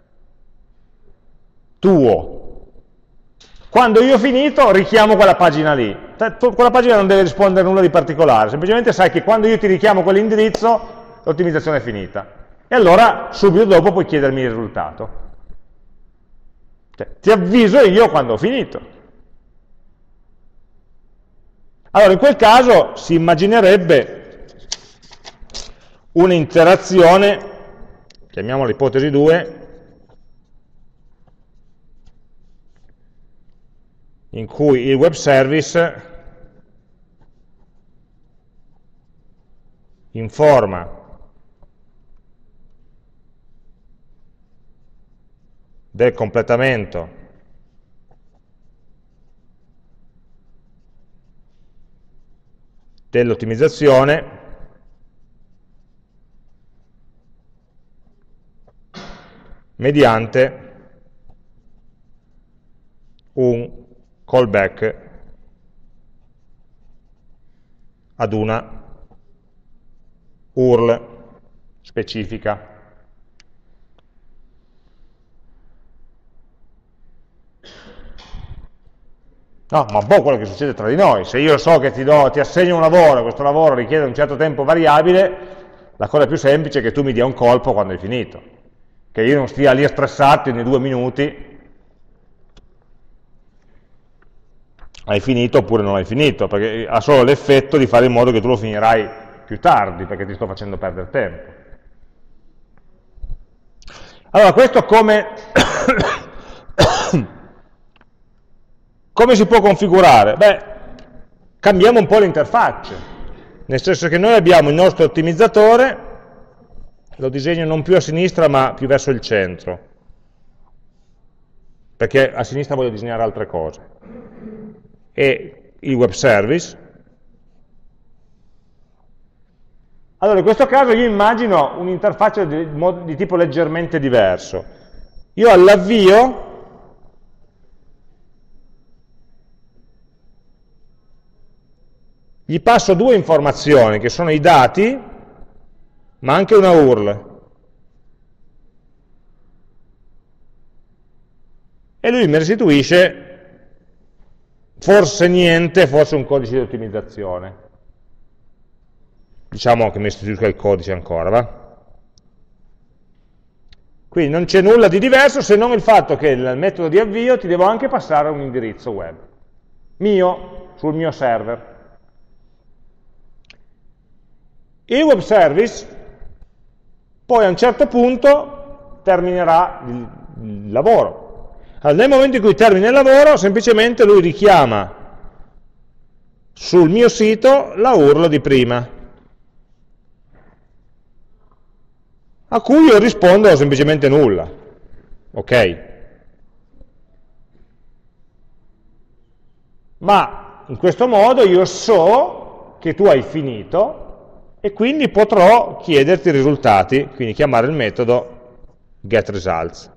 tuo. Quando io ho finito richiamo quella pagina lì. Quella pagina non deve rispondere nulla di particolare, semplicemente sai che quando io ti richiamo quell'indirizzo l'ottimizzazione è finita. E allora subito dopo puoi chiedermi il risultato. Cioè, ti avviso io quando ho finito. Allora in quel caso si immaginerebbe un'interazione, chiamiamola ipotesi due, in cui il web service informa del completamento dell'ottimizzazione mediante un callback ad una U R L specifica. No, ma un po' quello che succede tra di noi. Se io so che ti, do, ti assegno un lavoro, questo lavoro richiede un certo tempo variabile, la cosa più semplice è che tu mi dia un colpo quando hai finito. Che io non stia lì a stressarti ogni due minuti, hai finito oppure non hai finito, perché ha solo l'effetto di fare in modo che tu lo finirai più tardi, perché ti sto facendo perdere tempo. Allora, questo come... Come si può configurare? Beh, cambiamo un po' l'interfaccia, nel senso che noi abbiamo il nostro ottimizzatore, lo disegno non più a sinistra ma più verso il centro, perché a sinistra voglio disegnare altre cose, e il web service. Allora in questo caso io immagino un'interfaccia di, di tipo leggermente diverso. Io all'avvio gli passo due informazioni, che sono i dati, ma anche una U R L. E lui mi restituisce forse niente, forse un codice di ottimizzazione. Diciamo che mi restituisca il codice ancora, va? Quindi non c'è nulla di diverso se non il fatto che nel metodo di avvio ti devo anche passare un indirizzo web, mio, sul mio server. Il web service poi a un certo punto terminerà il, il lavoro. Allora, nel momento in cui termina il lavoro, semplicemente lui richiama sul mio sito la U R L di prima, a cui io rispondo semplicemente nulla. Ok? Ma in questo modo io so che tu hai finito e quindi potrò chiederti i risultati, quindi chiamare il metodo getResults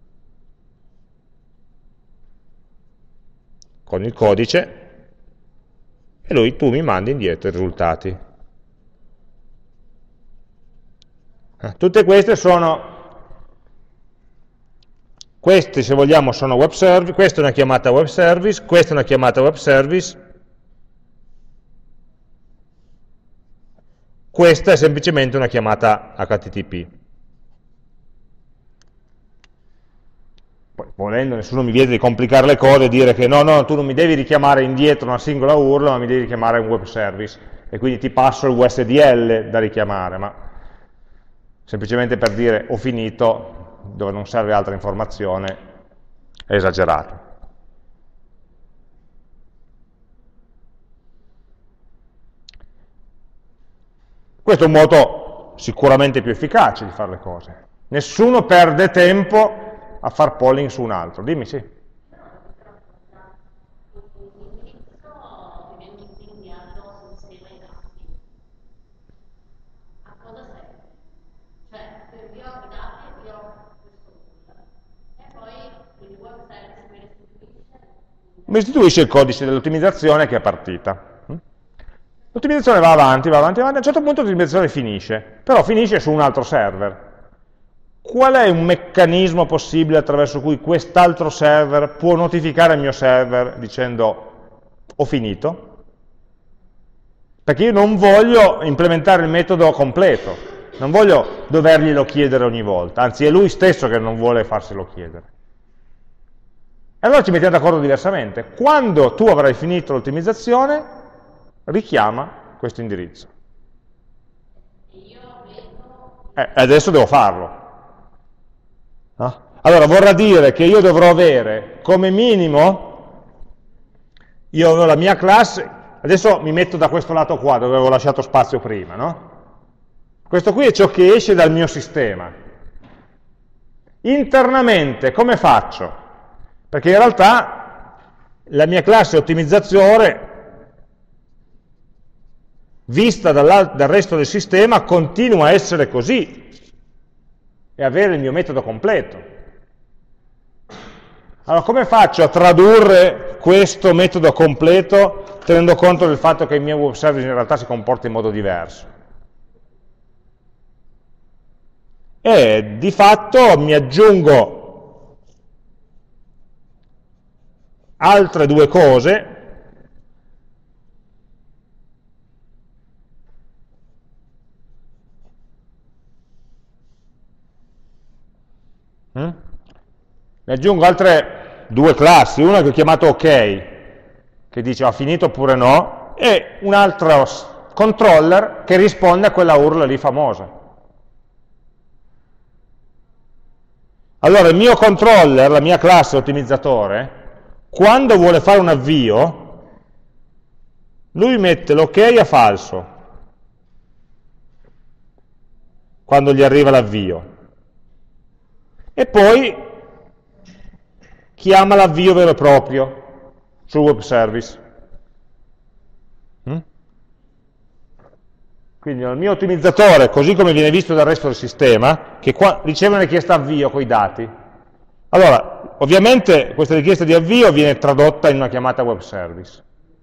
con il codice e lui tu mi mandi indietro i risultati. Tutte queste sono, queste se vogliamo sono web service, questa è una chiamata web service, questa è una chiamata web service, questa è semplicemente una chiamata H T T P. volendo nessuno mi vieta di complicare le cose e dire che no, no, tu non mi devi richiamare indietro una singola U R L, ma mi devi richiamare un web service, e quindi ti passo il U S D L da richiamare, ma semplicemente per dire ho finito, dove non serve altra informazione, è esagerato. Questo è un modo sicuramente più efficace di fare le cose. Nessuno perde tempo a far polling su un altro. Dimmi, sì. Mi istituisce il codice dell'ottimizzazione che è partita. L'ottimizzazione va avanti, va avanti, va avanti, a un certo punto l'ottimizzazione finisce, però finisce su un altro server. Qual è un meccanismo possibile attraverso cui quest'altro server può notificare il mio server dicendo ho finito? Perché io non voglio implementare il metodo completo, non voglio doverglielo chiedere ogni volta, anzi è lui stesso che non vuole farselo chiedere. E allora ci mettiamo d'accordo diversamente. Quando tu avrai finito l'ottimizzazione, richiama questo indirizzo. Eh, adesso devo farlo. No? Allora vorrà dire che io dovrò avere come minimo, io ho la mia classe, adesso mi metto da questo lato qua dove avevo lasciato spazio prima, no? Questo qui è ciò che esce dal mio sistema. Internamente come faccio? Perché in realtà la mia classe ottimizzatore, vista dal, dal resto del sistema, continua a essere così e avere il mio metodo completo. Allora, come faccio a tradurre questo metodo completo tenendo conto del fatto che il mio web service in realtà si comporta in modo diverso? E di fatto mi aggiungo altre due cose. Mm? Mi aggiungo altre due classi, una che ho chiamato OK, che dice ha finito oppure no, e un altro controller che risponde a quella U R L lì famosa. Allora il mio controller, la mia classe ottimizzatore, quando vuole fare un avvio, lui mette l'ok a falso, quando gli arriva l'avvio, e poi chiama l'avvio vero e proprio sul web service. Mm? Quindi il mio ottimizzatore, così come viene visto dal resto del sistema, che qua riceve una richiesta avvio con i dati. Allora, ovviamente questa richiesta di avvio viene tradotta in una chiamata web service.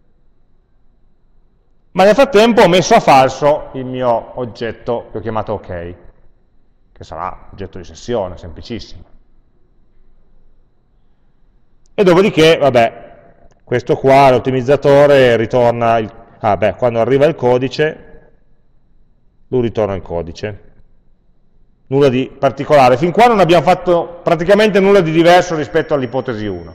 Ma nel frattempo ho messo a falso il mio oggetto che ho chiamato OK, che sarà oggetto di sessione, semplicissimo. E dopodiché, vabbè, questo qua, l'ottimizzatore, ritorna, il, ah beh, quando arriva il codice, lui ritorna il codice. Nulla di particolare. Fin qua non abbiamo fatto praticamente nulla di diverso rispetto all'ipotesi uno.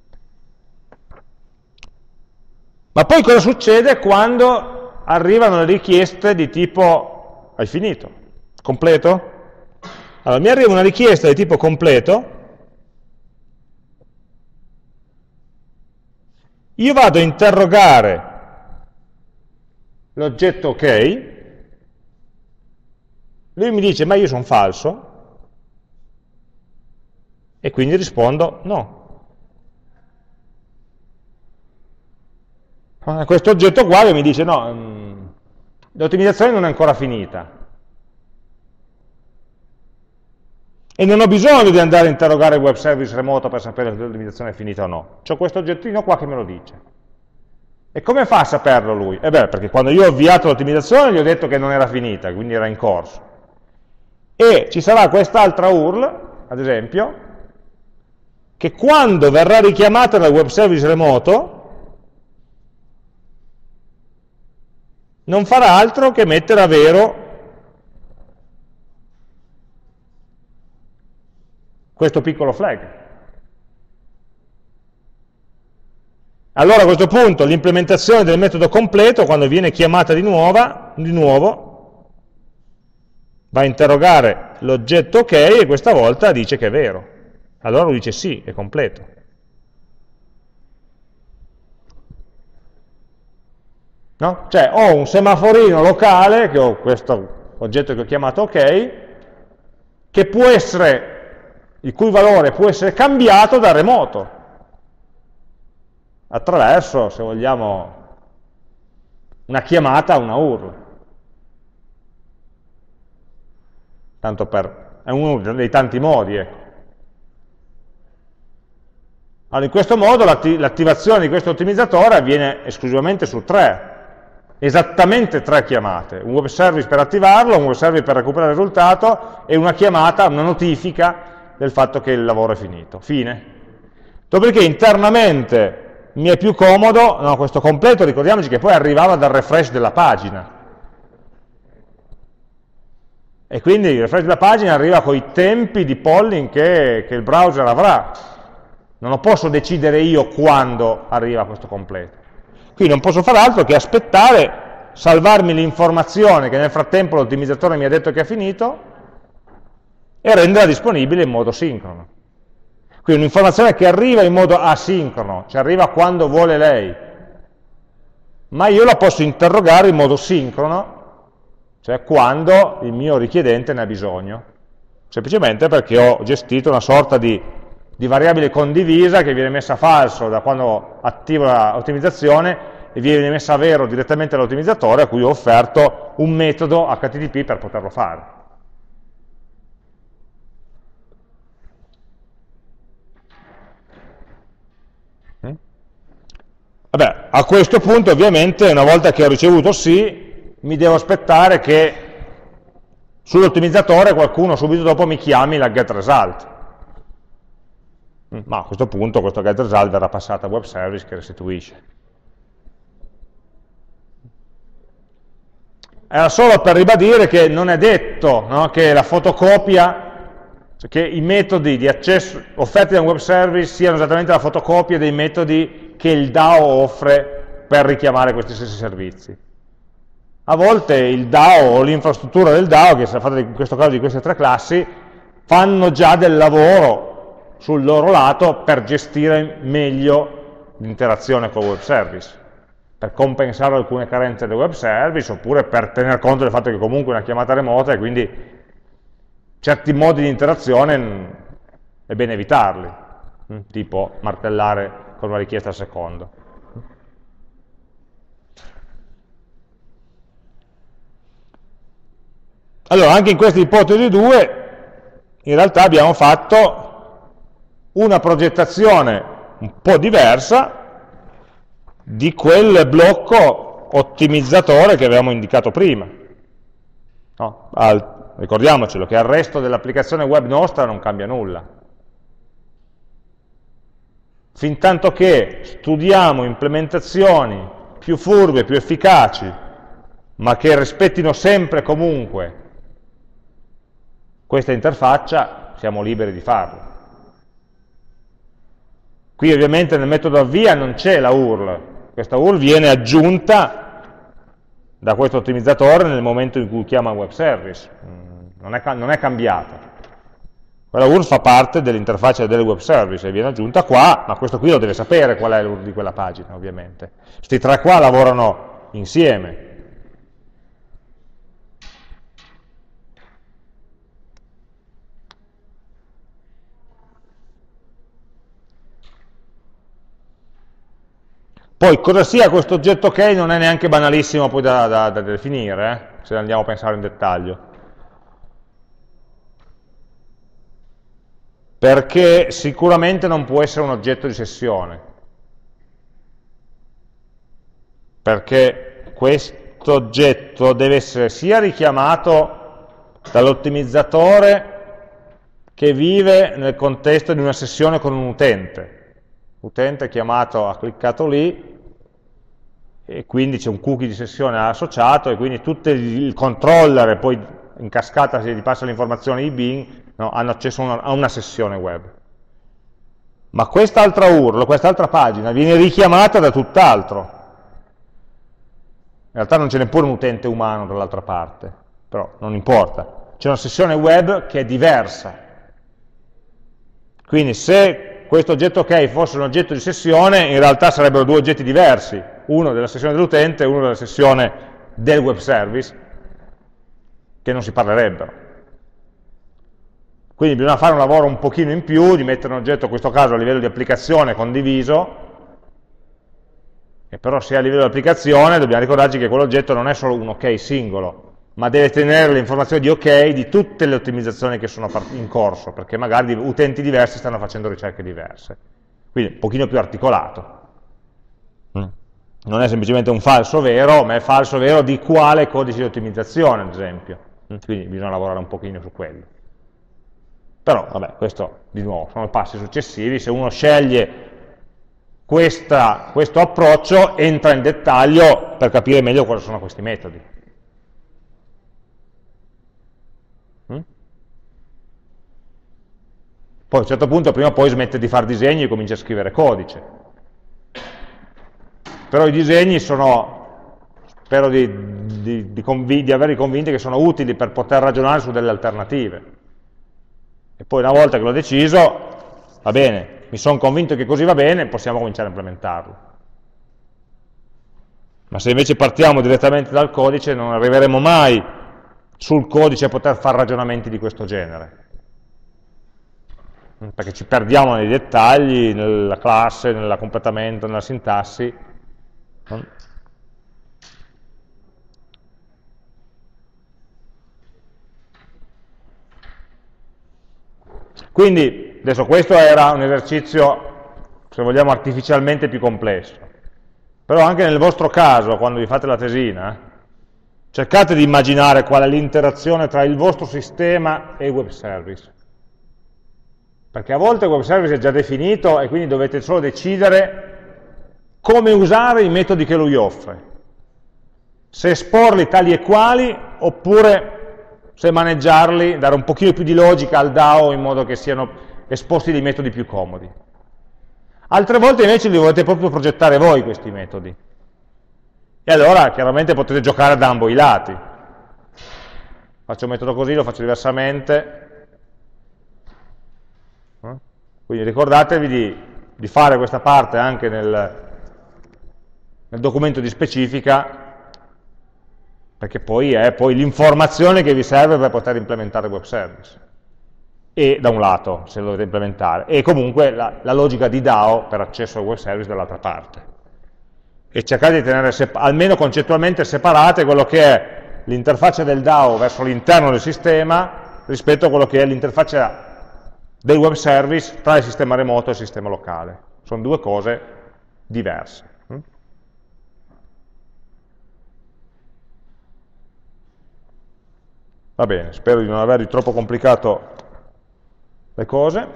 Ma poi cosa succede quando arrivano le richieste di tipo hai finito? Completo? Allora, mi arriva una richiesta di tipo completo, io vado a interrogare l'oggetto OK, lui mi dice ma io sono falso, e quindi rispondo no. Questo oggetto qua che mi dice no, l'ottimizzazione non è ancora finita. E non ho bisogno di andare a interrogare il web service remoto per sapere se l'ottimizzazione è finita o no. C'ho questo oggettino qua che me lo dice. E come fa a saperlo lui? Eh beh, perché quando io ho avviato l'ottimizzazione gli ho detto che non era finita, quindi era in corso. E ci sarà quest'altra U R L, ad esempio, che quando verrà richiamata dal web service remoto non farà altro che mettere a vero questo piccolo flag. Allora a questo punto l'implementazione del metodo completo, quando viene chiamata di, nuova, di nuovo, va a interrogare l'oggetto ok e questa volta dice che è vero. Allora lui dice sì, è completo. No? Cioè ho un semaforino locale, che ho questo oggetto che ho chiamato ok, che può essere, il cui valore può essere cambiato da remoto, attraverso, se vogliamo, una chiamata a una U R L. Tanto per, è uno dei tanti modi, ecco. Allora, in questo modo l'attivazione di questo ottimizzatore avviene esclusivamente su tre, esattamente tre chiamate, un web service per attivarlo, un web service per recuperare il risultato e una chiamata, una notifica del fatto che il lavoro è finito. Fine. Dopodiché internamente mi è più comodo, no, questo completo, ricordiamoci che poi arrivava dal refresh della pagina. E quindi il refresh della pagina arriva con i tempi di polling che, che il browser avrà. Non lo posso decidere io quando arriva questo completo. Quindi non posso fare altro che aspettare, salvarmi l'informazione che nel frattempo l'ottimizzatore mi ha detto che è finito e renderla disponibile in modo sincrono. Quindi un'informazione che arriva in modo asincrono, ci arriva quando vuole lei, ma io la posso interrogare in modo sincrono, cioè quando il mio richiedente ne ha bisogno, semplicemente perché ho gestito una sorta di, di variabile condivisa che viene messa a falso da quando attivo l'ottimizzazione e viene messa a vero direttamente all'ottimizzatore a cui ho offerto un metodo H T T P per poterlo fare. Vabbè, a questo punto ovviamente una volta che ho ricevuto sì, mi devo aspettare che sull'ottimizzatore qualcuno subito dopo mi chiami la getResult. Ma a questo punto questo getResult verrà passato a web service che restituisce. Era solo per ribadire che non è detto, no, che la fotocopia, cioè che i metodi di accesso offerti da un web service siano esattamente la fotocopia dei metodi che il D A O offre per richiamare questi stessi servizi. A volte il D A O o l'infrastruttura del D A O, che sarà fatta in questo caso di queste tre classi, fanno già del lavoro sul loro lato per gestire meglio l'interazione con il web service, per compensare alcune carenze del web service, oppure per tener conto del fatto che comunque è una chiamata remota e quindi certi modi di interazione è bene evitarli, tipo martellare con una richiesta al secondo. Allora, anche in questa ipotesi due, in realtà abbiamo fatto una progettazione un po' diversa di quel blocco ottimizzatore che avevamo indicato prima. No? Al, ricordiamocelo che al resto dell'applicazione web nostra non cambia nulla. Fintanto che studiamo implementazioni più furbe, più efficaci, ma che rispettino sempre e comunque questa interfaccia, siamo liberi di farlo. Qui ovviamente nel metodo avvia non c'è la U R L, questa U R L viene aggiunta da questo ottimizzatore nel momento in cui chiama un web service, non è, non è cambiata. Quella U R L fa parte dell'interfaccia del web service e viene aggiunta qua, ma questo qui lo deve sapere qual è l'U R L di quella pagina, ovviamente. Questi tre qua lavorano insieme. Poi cosa sia questo oggetto ok non è neanche banalissimo poi da, da, da definire, eh? Se andiamo a pensare in dettaglio. Perché sicuramente non può essere un oggetto di sessione. Perché questo oggetto deve essere sia richiamato dall'ottimizzatore che vive nel contesto di una sessione con un utente. L'utente chiamato ha cliccato lì e quindi c'è un cookie di sessione associato e quindi tutto il controller e poi in cascata se gli passa l'informazione di Bing, no, hanno accesso a una, a una sessione web. ma quest'altra U R L, quest'altra pagina viene richiamata da tutt'altro. In realtà non c'è neppure un utente umano dall'altra parte, però non importa. C'è una sessione web che è diversa. Quindi se questo oggetto OK fosse un oggetto di sessione, in realtà sarebbero due oggetti diversi, uno della sessione dell'utente e uno della sessione del web service, che non si parlerebbero. Quindi bisogna fare un lavoro un pochino in più, di mettere un oggetto, in questo caso a livello di applicazione condiviso, e però se a livello di applicazione dobbiamo ricordarci che quell'oggetto non è solo un OK singolo, ma deve tenere le informazioni di OK di tutte le ottimizzazioni che sono in corso, perché magari utenti diversi stanno facendo ricerche diverse. Quindi un pochino più articolato. Non è semplicemente un falso vero, ma è falso vero di quale codice di ottimizzazione, ad esempio. Quindi bisogna lavorare un pochino su quello. Però, vabbè, questo, di nuovo, sono passi successivi. Se uno sceglie questa, questo approccio, entra in dettaglio per capire meglio cosa sono questi metodi. Poi a un certo punto prima o poi smette di fare disegni e comincia a scrivere codice. Però i disegni sono, spero di, di, di, di averli convinti che sono utili per poter ragionare su delle alternative. E poi una volta che l'ho deciso, va bene, mi sono convinto che così va bene, possiamo cominciare a implementarlo. Ma se invece partiamo direttamente dal codice, non arriveremo mai sul codice a poter fare ragionamenti di questo genere. Perché ci perdiamo nei dettagli, nella classe, nel completamento, nella sintassi. Quindi, adesso questo era un esercizio, se vogliamo, artificialmente più complesso. Però anche nel vostro caso, quando vi fate la tesina, cercate di immaginare qual è l'interazione tra il vostro sistema e il web service. Perché a volte il web service è già definito e quindi dovete solo decidere come usare i metodi che lui offre. Se esporli tali e quali, oppure se maneggiarli, dare un pochino più di logica al DAO in modo che siano esposti dei metodi più comodi. Altre volte invece li volete proprio progettare voi questi metodi. E allora chiaramente potete giocare da ambo i lati. Faccio un metodo così, lo faccio diversamente. Quindi ricordatevi di, di fare questa parte anche nel, nel documento di specifica, perché poi è poi l'informazione che vi serve per poter implementare il web service. E da un lato, se lo dovete implementare, e comunque la, la logica di DAO per accesso al web service dall'altra parte. E cercate di tenere, almeno concettualmente, separate quello che è l'interfaccia del DAO verso l'interno del sistema rispetto a quello che è l'interfaccia del web service tra il sistema remoto e il sistema locale. Sono due cose diverse. Va bene, spero di non avervi troppo complicato le cose.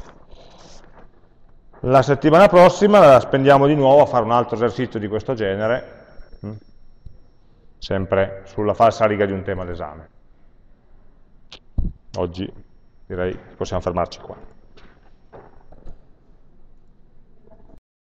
La settimana prossima la spendiamo di nuovo a fare un altro esercizio di questo genere, sempre sulla falsa riga di un tema d'esame. Oggi direi che possiamo fermarci qua.